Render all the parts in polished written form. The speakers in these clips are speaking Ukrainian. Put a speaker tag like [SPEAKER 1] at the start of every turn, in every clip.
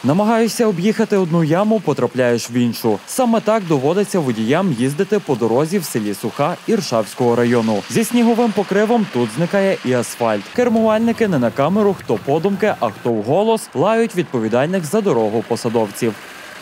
[SPEAKER 1] Намагаєшся об'їхати одну яму, потрапляєш в іншу. Саме так доводиться водіям їздити по дорозі в селі Суха Іршавського району. Зі сніговим покривом тут зникає і асфальт. Кермувальники не на камеру, хто подумки, а хто вголос, лають відповідальних за дорогу посадовців.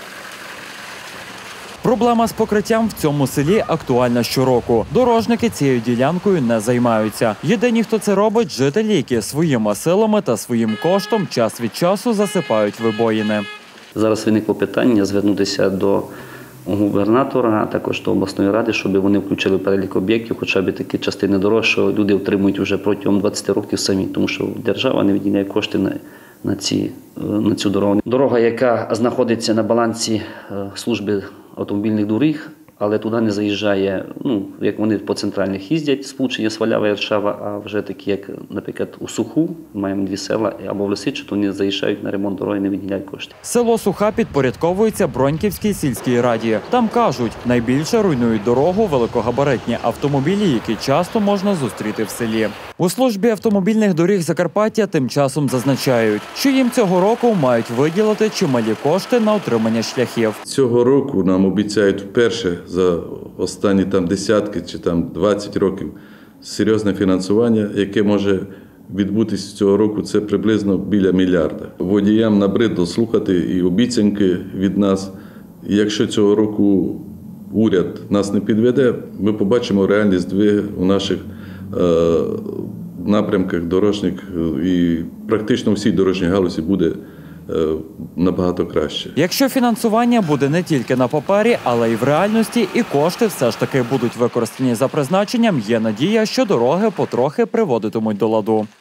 [SPEAKER 1] Проблема з покриттям в цьому селі актуальна щороку. Дорожники цією ділянкою не займаються. Єдині, хто це робить – жителі, які своїми силами та своїм коштом час від часу засипають вибоїни.
[SPEAKER 2] Зараз виникло питання звернутися до губернатора, а також до обласної ради, щоб вони включили в перелік об'єктів, хоча б такі частини дорог, що люди отримують вже протягом 20 років самі, тому що держава не виділяє кошти на цю дорогу. Дорога, яка знаходиться на балансі служби автомобільних доріг, але туди не заїжджає, як вони по центральних їздять, сполучення Свалява і Іршава, а вже такі, як, наприклад, у Суху, маємо 2 села, або в Лисичу, то вони заїжджають на ремонт дороги, не виділяють кошти.
[SPEAKER 1] Село Суха підпорядковується Броньківській сільській раді. Там кажуть, найбільше руйнують дорогу великогабаритні автомобілі, які часто можна зустріти в селі. У службі автомобільних доріг Закарпаття тим часом зазначають, що їм цього року мають виділити чималі кошти на утримання шляхів.
[SPEAKER 3] Цього року нам обіцяють вперше за останні десятки чи 20 років серйозне фінансування, яке може відбутися цього року, це приблизно біля 1 мільярда. Водіям набридло слухати і обіцянки від нас. І якщо цього року уряд нас не підведе, ми побачимо реальні здвиги у наших напрямках дорожніх, і практично всій дорожній галузі буде набагато краще.
[SPEAKER 1] Якщо фінансування буде не тільки на папері, але й в реальності, і кошти все ж таки будуть використані за призначенням, є надія, що дороги потрохи приводитимуть до ладу.